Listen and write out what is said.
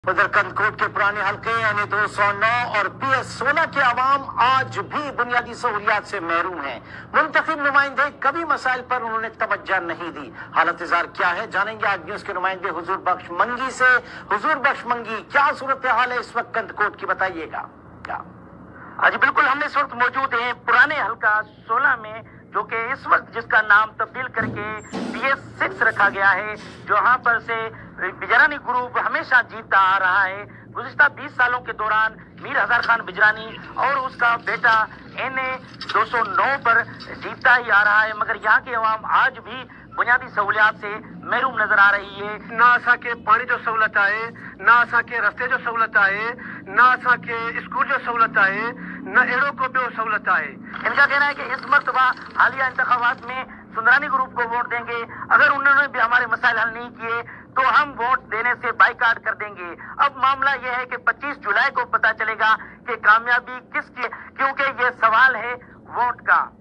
उधर कंदकोट के पुराने हल्के यानी 209 और PS 16 के अवाम आज भी बुनियादी सहूलियात से महरूम हैं। मुंतखब नुमाइंदे कभी मसाइल पर उन्होंने तवज्जो नहीं दी। हालत इज़हार क्या है, जानेंगे आज न्यूज के नुमाइंदे हुजूर बख्श मंगी से। हुजूर बख्श मंगी, क्या सूरत हाल है इस वक्त कंदकोट की, बताइएगा। क्या जी बिल्कुल, हमने इस वक्त मौजूद हैं पुराने हल्का 16 में, जो कि इस वक्त जिसका नाम तब्दील करके PS 6 रखा गया है। जहाँ पर से बिजरानी ग्रुप हमेशा जीतता आ रहा है। गुज़िश्ता 20 सालों के दौरान मीर हज़ार खान बिजरानी और उसका बेटा NA 209 पर जीतता ही आ रहा है, मगर यहाँ के अवाम आज भी बुनियादी सहूलियात से महरूम नजर आ रही है। ना असा के पानी जो सहूलत है, ना असा के रस्ते जो सहूलत है, ना असा के स्कूल जो सहूलत है, ना एड़ो को भी सहूलत है। इनका कहना है कि इस मरतबा हालिया इंतखाबात में सुंदरानी ग्रुप को वोट देंगे। अगर उन्होंने भी हमारे मसाइल हल नहीं किए तो हम वोट देने से बाइकाट कर देंगे। अब मामला यह है कि 25 जुलाई को पता चलेगा कि कामयाबी किसकी, क्योंकि ये सवाल है वोट का।